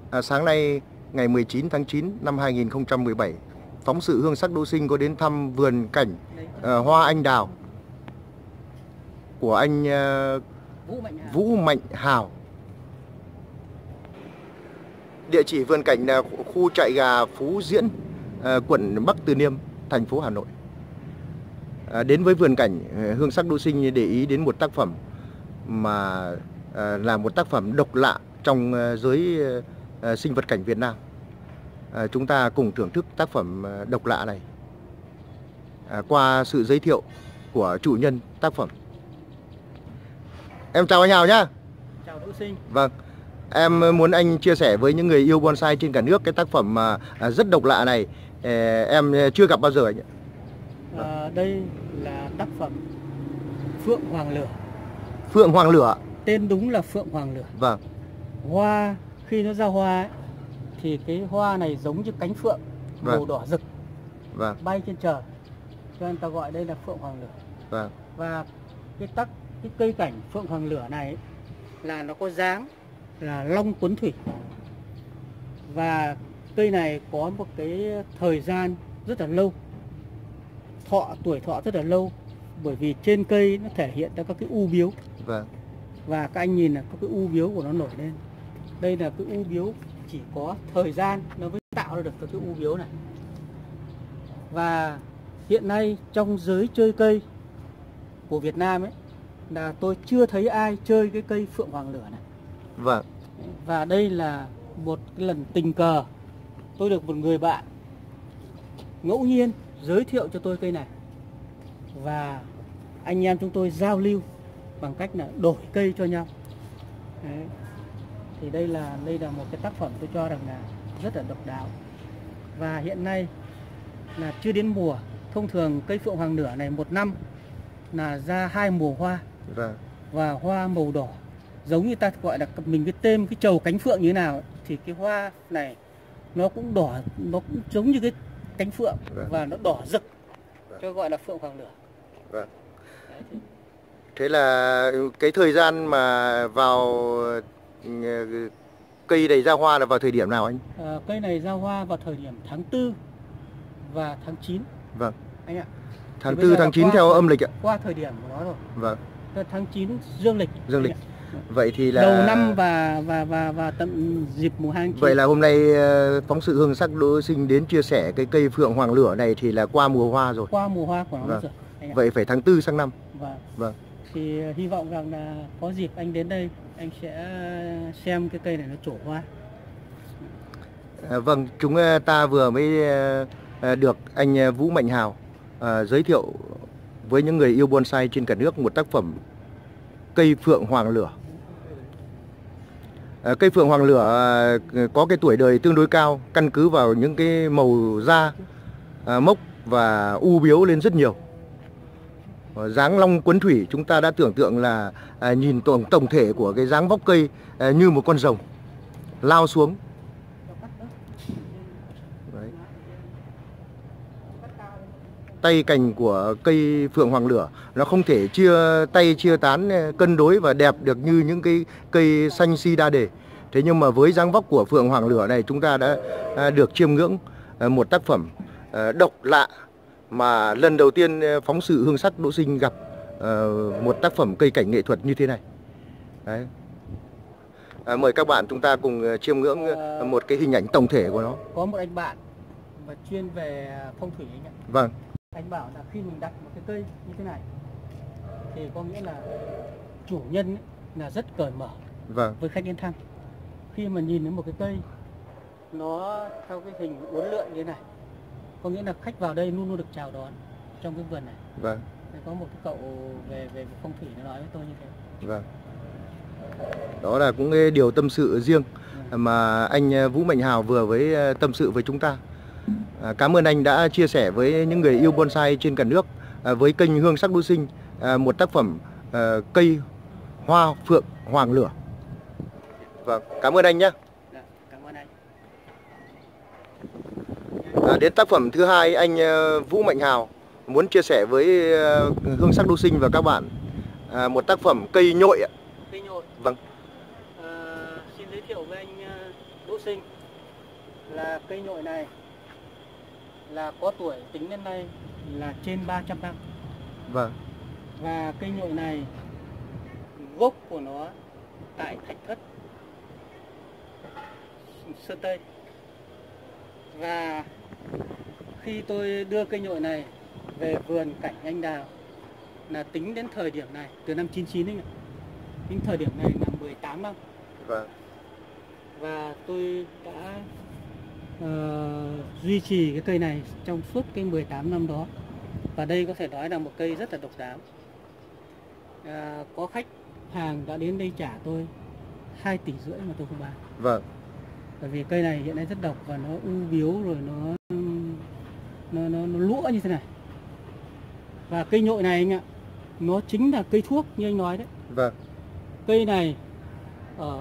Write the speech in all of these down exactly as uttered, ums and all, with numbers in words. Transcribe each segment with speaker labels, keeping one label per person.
Speaker 1: À, sáng nay ngày mười chín tháng chín năm hai nghìn không trăm mười bảy, phóng sự Hương Sắc Đỗ Sinh có đến thăm vườn cảnh uh, hoa anh đào của anh uh,
Speaker 2: Vũ Mạnh Hào.
Speaker 1: Vũ Mạnh Hào. Địa chỉ vườn cảnh là khu trại gà Phú Diễn, uh, quận Bắc Từ Liêm, thành phố Hà Nội. À, đến với vườn cảnh, Hương Sắc Đỗ Sinh để ý đến một tác phẩm mà à, là một tác phẩm độc lạ trong à, giới à, sinh vật cảnh Việt Nam. À, chúng ta cùng thưởng thức tác phẩm à, độc lạ này à, qua sự giới thiệu của chủ nhân tác phẩm. Em chào anh Hào nhá.
Speaker 2: Chào Đỗ Sinh.
Speaker 1: Vâng, em muốn anh chia sẻ với những người yêu bonsai trên cả nước cái tác phẩm mà à, rất độc lạ này. À, em chưa gặp bao giờ anh ạ.
Speaker 2: À, đây là tác phẩm Phượng Hoàng Lửa.
Speaker 1: Phượng Hoàng Lửa.
Speaker 2: Tên đúng là Phượng Hoàng Lửa.
Speaker 1: Vâng.
Speaker 2: Hoa khi nó ra hoa ấy, thì cái hoa này giống như cánh phượng,
Speaker 1: vâng.
Speaker 2: màu đỏ rực,
Speaker 1: vâng.
Speaker 2: bay trên trời, cho nên ta gọi đây là Phượng Hoàng Lửa.
Speaker 1: Vâng.
Speaker 2: Và cái tắc cái cây cảnh Phượng Hoàng Lửa này ấy, là nó có dáng là long cuốn thủy, và cây này có một cái thời gian rất là lâu, thọ tuổi thọ rất là lâu, bởi vì trên cây nó thể hiện ra các cái u biếu.
Speaker 1: Vâng.
Speaker 2: Và các anh nhìn là các cái u biếu của nó nổi lên. Đây là cái u biếu chỉ có thời gian nó mới tạo ra được các cái u biếu này. Và hiện nay trong giới chơi cây của Việt Nam ấy là tôi chưa thấy ai chơi cái cây Phượng Hoàng Lửa này.
Speaker 1: Vâng.
Speaker 2: Và đây là một cái lần tình cờ tôi được một người bạn ngẫu nhiên giới thiệu cho tôi cây này, và anh em chúng tôi giao lưu bằng cách là đổi cây cho nhau. Đấy. Thì đây là đây là một cái tác phẩm tôi cho rằng là rất là độc đáo. Và hiện nay là chưa đến mùa. Thông thường cây Phượng Hoàng Lửa này một năm là ra hai mùa hoa.
Speaker 1: Vâng.
Speaker 2: Và hoa màu đỏ, giống như ta gọi là mình cái tên cái trầu cánh phượng như thế nào, thì cái hoa này nó cũng đỏ, nó cũng giống như cái cánh phượng. Vâng. Và nó đỏ rực. Vâng. Cho gọi là Phượng Hoàng Lửa.
Speaker 1: Vâng. Đấy, thì... Thế là cái thời gian mà vào cây này ra hoa là vào thời điểm nào anh? À,
Speaker 2: cây này ra hoa vào thời điểm tháng tư và tháng chín.
Speaker 1: Vâng.
Speaker 2: Anh ạ.
Speaker 1: Tháng tư, tháng chín theo âm lịch ạ?
Speaker 2: Qua thời điểm của nó rồi.
Speaker 1: Vâng.
Speaker 2: Tháng chín dương lịch.
Speaker 1: Dương lịch. Vậy thì là
Speaker 2: đầu năm và và và và tận dịp mùa hai.
Speaker 1: Vậy là hôm nay phóng sự Hương Sắc Đỗ Sinh đến chia sẻ cái cây Phượng Hoàng Lửa này thì là qua mùa hoa rồi.
Speaker 2: Qua mùa hoa của nó.
Speaker 1: Vâng.
Speaker 2: Rồi.
Speaker 1: Vậy phải tháng tư sang năm.
Speaker 2: Vâng.
Speaker 1: Vâng.
Speaker 2: Thì hy vọng rằng là có dịp anh đến đây anh sẽ xem cái cây này nó trổ hoa.
Speaker 1: À, vâng, chúng ta vừa mới được anh Vũ Mạnh Hào à, giới thiệu với những người yêu bonsai trên cả nước một tác phẩm cây Phượng Hoàng Lửa. À, cây Phượng Hoàng Lửa à, có cái tuổi đời tương đối cao, căn cứ vào những cái màu da à, mốc và u biếu lên rất nhiều. Dáng long cuốn thủy, chúng ta đã tưởng tượng là à, nhìn tổng tổng thể của cái dáng vóc cây à, như một con rồng lao xuống. Đấy. Tay cành của cây Phượng Hoàng Lửa nó không thể chia tay chia tán cân đối và đẹp được như những cái cây xanh si đa đề. Thế nhưng mà với dáng vóc của Phượng Hoàng Lửa này, chúng ta đã à, được chiêm ngưỡng à, một tác phẩm à, độc lạ mà lần đầu tiên phóng sự Hương Sắc Đỗ Sinh gặp uh, một tác phẩm cây cảnh nghệ thuật như thế này. Đấy. À, mời các bạn chúng ta cùng chiêm ngưỡng uh, một cái hình ảnh tổng thể của nó.
Speaker 2: Có một anh bạn mà chuyên về phong thủy anh ạ.
Speaker 1: Vâng.
Speaker 2: Anh bảo là khi mình đặt một cái cây như thế này thì có nghĩa là chủ nhân ấy là rất cởi mở.
Speaker 1: Vâng.
Speaker 2: Với khách đến thăm. Khi mà nhìn đến một cái cây nó theo cái hình uốn lượn như thế này, có nghĩa là khách vào đây luôn luôn được chào đón trong cái vườn này.
Speaker 1: Vâng.
Speaker 2: Có một cái cậu về về phong thủy nó nói với tôi như thế.
Speaker 1: Vâng. Đó là cũng cái điều tâm sự riêng ừ. mà anh Vũ Mạnh Hào vừa với tâm sự với chúng ta. À, cảm ơn anh đã chia sẻ với những người yêu bonsai trên cả nước à, với kênh Hương Sắc Đỗ Sinh à, một tác phẩm à, cây hoa Phượng Hoàng Lửa. Vâng, cảm ơn anh nhé.
Speaker 2: Dạ, cảm ơn anh.
Speaker 1: À, đến tác phẩm thứ hai, anh Vũ Mạnh Hào muốn chia sẻ với Hương Sắc Đỗ Sinh và các bạn à, một tác phẩm cây nhội ạ.
Speaker 2: Cây nhội.
Speaker 1: Vâng.
Speaker 2: À, xin giới thiệu với anh Đỗ Sinh là cây nhội này là có tuổi tính đến nay là trên ba trăm năm.
Speaker 1: Vâng.
Speaker 2: Và cây nhội này gốc của nó tại Thạch Thất, Sơn Tây. Và khi tôi đưa cây nhội này về vườn cảnh anh đào là tính đến thời điểm này, từ năm chín chín ấy, đến thời điểm này là mười tám năm.
Speaker 1: Vâng.
Speaker 2: Và tôi đã uh, duy trì cái cây này trong suốt cái mười tám năm đó. Và đây có thể nói là một cây rất là độc đáo. uh, Có khách hàng đã đến đây trả tôi hai tỷ rưỡi mà tôi không bán.
Speaker 1: Vâng.
Speaker 2: Bởi vì cây này hiện nay rất độc và nó u biếu rồi nó nó, nó, nó lũa như thế này. Và cây nhội này anh ạ, nó chính là cây thuốc như anh nói đấy.
Speaker 1: Vâng.
Speaker 2: Cây này ở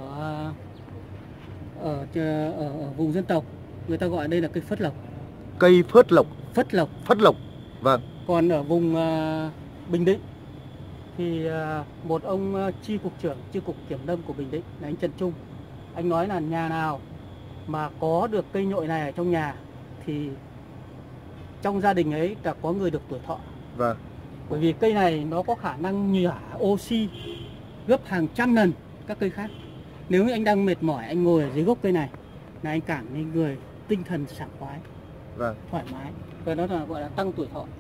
Speaker 2: ở, ở, ở vùng dân tộc người ta gọi đây là cây phất lộc.
Speaker 1: Cây phớt lộc.
Speaker 2: Phất lộc.
Speaker 1: Phất lộc. Vâng.
Speaker 2: Còn ở vùng uh, Bình Định thì uh, một ông uh, chi cục trưởng chi cục kiểm lâm của Bình Định là anh Trần Trung, anh nói là nhà nào mà có được cây nhội này ở trong nhà thì trong gia đình ấy là có người được tuổi thọ.
Speaker 1: Vâng.
Speaker 2: Bởi vì cây này nó có khả năng nhả oxy gấp hàng trăm lần các cây khác. Nếu như anh đang mệt mỏi, anh ngồi ở dưới gốc cây này là anh cảm thấy người tinh thần sảng khoái,
Speaker 1: vâng,
Speaker 2: thoải mái. Và đó là gọi là tăng tuổi thọ.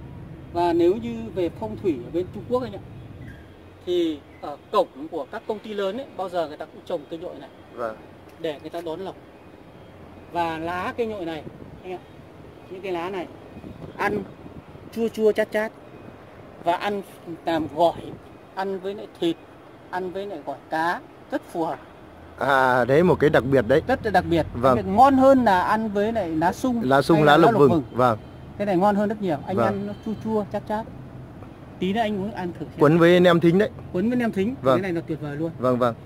Speaker 2: Và nếu như về phong thủy ở bên Trung Quốc anh ạ, thì ở cổng của các công ty lớn ấy, bao giờ người ta cũng trồng cây nhội này,
Speaker 1: vâng,
Speaker 2: để người ta đón lộc. Và lá cây nhội này anh ạ, những cái lá này ăn chua chua chát chát và ăn làm gỏi, ăn với lại thịt, ăn với lại gỏi cá rất phù hợp.
Speaker 1: À đấy, một cái đặc biệt đấy.
Speaker 2: Rất là đặc biệt.
Speaker 1: Vâng.
Speaker 2: Ngon hơn là ăn với lại lá sung.
Speaker 1: Lá sung, lá, lá lộc vừng. vừng. Vâng.
Speaker 2: Cái này ngon hơn rất nhiều. Anh
Speaker 1: vâng.
Speaker 2: ăn nó chua chua chát chát. Tí nữa anh muốn ăn thử xem.
Speaker 1: Quấn với nem thính đấy.
Speaker 2: Quấn với nem thính.
Speaker 1: Vâng.
Speaker 2: Cái này là tuyệt vời luôn.
Speaker 1: Vâng vâng.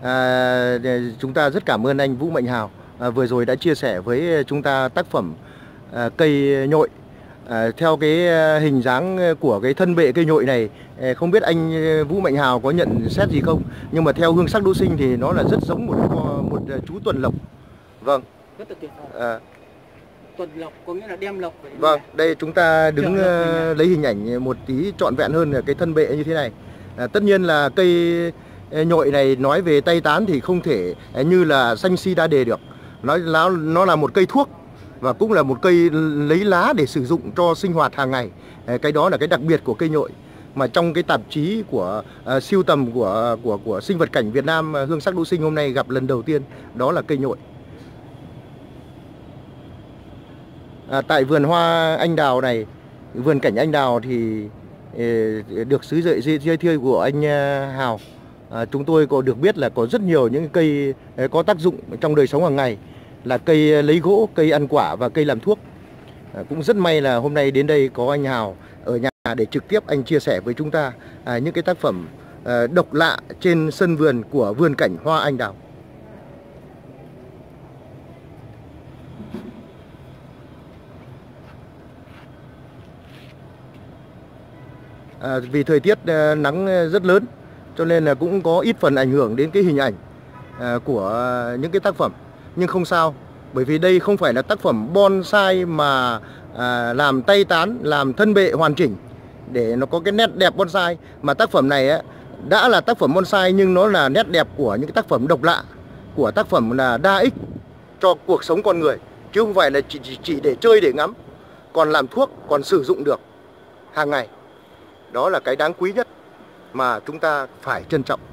Speaker 1: À, chúng ta rất cảm ơn anh Vũ Mạnh Hào à, vừa rồi đã chia sẻ với chúng ta tác phẩm à, cây nhội. À, theo cái hình dáng của cái thân bệ cây nhội này, không biết anh Vũ Mạnh Hào có nhận xét gì không, nhưng mà theo hương sắc đỗ sinh thì nó là rất giống một một chú tuần lộc. Vâng.
Speaker 2: Rất là tuyệt vời. À. Tuần lộc có nghĩa là đem lộc về.
Speaker 1: Vâng, đây chúng ta đứng lấy hình ảnh một tí trọn vẹn hơn là cái thân bệ như thế này. À, tất nhiên là cây nhội này nói về Tây Tán thì không thể như là xanh si đa đề được. Nó nó nó là một cây thuốc và cũng là một cây lấy lá để sử dụng cho sinh hoạt hàng ngày. Cái đó là cái đặc biệt của cây nhội mà trong cái tạp chí của uh, siêu tầm của của của sinh vật cảnh Việt Nam uh, hương sắc đỗ sinh hôm nay gặp lần đầu tiên, đó là cây nhội. À, tại vườn hoa anh đào này, vườn cảnh anh đào thì uh, được sứ dậy giới thiệu của anh uh, Hào. À, chúng tôi có được biết là có rất nhiều những cây uh, có tác dụng trong đời sống hàng ngày, là cây lấy gỗ, cây ăn quả và cây làm thuốc. À, cũng rất may là hôm nay đến đây có anh Hào ở nhà để trực tiếp anh chia sẻ với chúng ta à, những cái tác phẩm à, độc lạ trên sân vườn của vườn cảnh hoa anh đào. À, vì thời tiết à, nắng rất lớn cho nên là cũng có ít phần ảnh hưởng đến cái hình ảnh à, của những cái tác phẩm. Nhưng không sao, bởi vì đây không phải là tác phẩm bonsai mà à, làm tay tán, làm thân bệ hoàn chỉnh để nó có cái nét đẹp bonsai, mà tác phẩm này á, đã là tác phẩm bonsai nhưng nó là nét đẹp của những cái tác phẩm độc lạ, của tác phẩm là đa ích cho cuộc sống con người, chứ không phải là chỉ, chỉ, chỉ để chơi để ngắm, còn làm thuốc, còn sử dụng được hàng ngày. Đó là cái đáng quý nhất mà chúng ta phải trân trọng.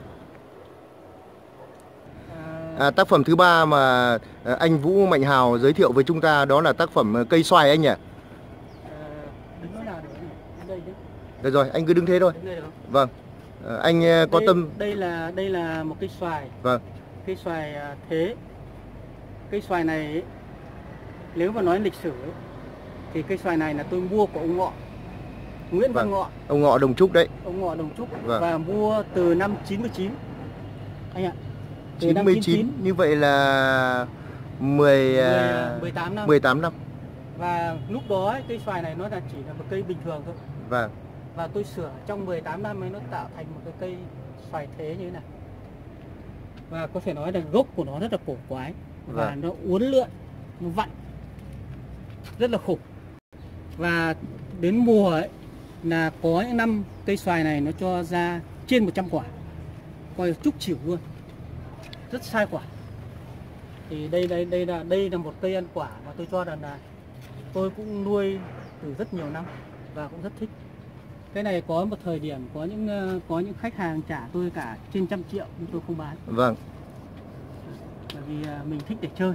Speaker 1: À, tác phẩm thứ ba mà anh Vũ Mạnh Hào giới thiệu với chúng ta đó là tác phẩm cây xoài anh nhỉ? À,
Speaker 2: đứng đó nào được, đây đấy.
Speaker 1: Được rồi, anh cứ đứng thế thôi.
Speaker 2: Đứng đây được không?
Speaker 1: Vâng. À, anh có
Speaker 2: đây,
Speaker 1: tâm.
Speaker 2: Đây là đây là một cây xoài.
Speaker 1: Vâng.
Speaker 2: Cây xoài thế. Cây xoài này ấy, nếu mà nói lịch sử ấy, thì cây xoài này là tôi mua của ông Ngọ, Nguyễn Văn
Speaker 1: vâng.
Speaker 2: Ngọ.
Speaker 1: Ông Ngọ Đồng Trúc đấy.
Speaker 2: Ông Ngọ Đồng Trúc.
Speaker 1: Vâng.
Speaker 2: Và mua từ năm chín mươi chín. Anh ạ. Từ
Speaker 1: chín mươi chín, như vậy là mười,
Speaker 2: mười tám năm.
Speaker 1: mười tám năm.
Speaker 2: Và lúc đó ấy, cây xoài này nó là chỉ là một cây bình thường thôi.
Speaker 1: Vâng.
Speaker 2: Và tôi sửa trong mười tám năm ấy nó tạo thành một cái cây xoài thế như thế này. Và có thể nói là gốc của nó rất là cổ quái và vâng. nó uốn lượn nó vặn rất là khủng. Và đến mùa ấy là có những năm cây xoài này nó cho ra trên một trăm quả, coi chúc chịu luôn, rất sai quả. Thì đây đây đây là đây là một cây ăn quả mà tôi cho rằng là tôi cũng nuôi từ rất nhiều năm và cũng rất thích. Cái này có một thời điểm có những có những khách hàng trả tôi cả trên trăm triệu nhưng tôi không bán.
Speaker 1: Vâng.
Speaker 2: Bởi vì mình thích để chơi.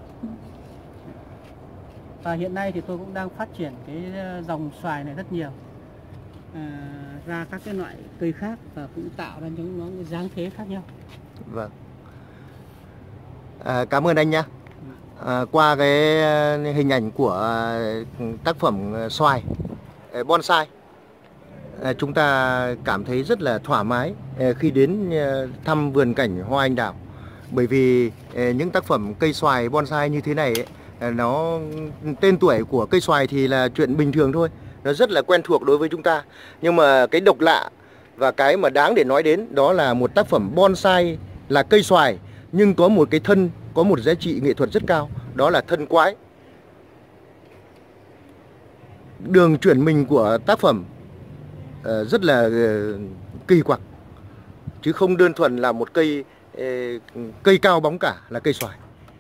Speaker 2: Và hiện nay thì tôi cũng đang phát triển cái dòng xoài này rất nhiều, à, ra các cái loại cây khác và cũng tạo ra những nó cái dáng thế khác nhau.
Speaker 1: Vâng. À, cảm ơn anh nhé. À, qua cái hình ảnh của tác phẩm xoài bonsai, à, chúng ta cảm thấy rất là thoải mái khi đến thăm vườn cảnh hoa anh đào. Bởi vì những tác phẩm cây xoài bonsai như thế này ấy, nó tên tuổi của cây xoài thì là chuyện bình thường thôi, nó rất là quen thuộc đối với chúng ta. Nhưng mà cái độc lạ và cái mà đáng để nói đến đó là một tác phẩm bonsai là cây xoài nhưng có một cái thân, có một giá trị nghệ thuật rất cao, đó là thân quái. Đường chuyển mình của tác phẩm uh, rất là uh, kỳ quặc, chứ không đơn thuần là một cây uh, cây cao bóng cả là cây xoài.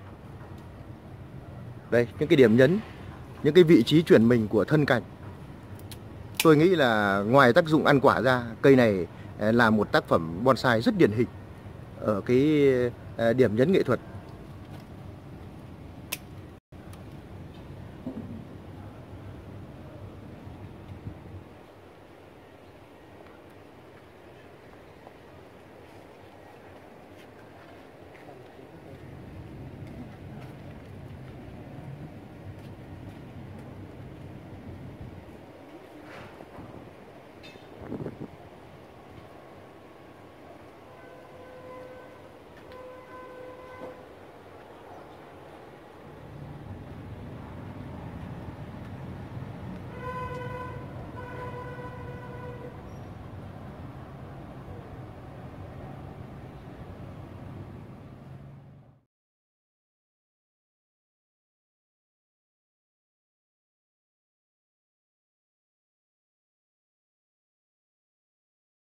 Speaker 1: Đây, những cái điểm nhấn, những cái vị trí chuyển mình của thân cành. Tôi nghĩ là ngoài tác dụng ăn quả ra, cây này là một tác phẩm bonsai rất điển hình ở cái điểm nhấn nghệ thuật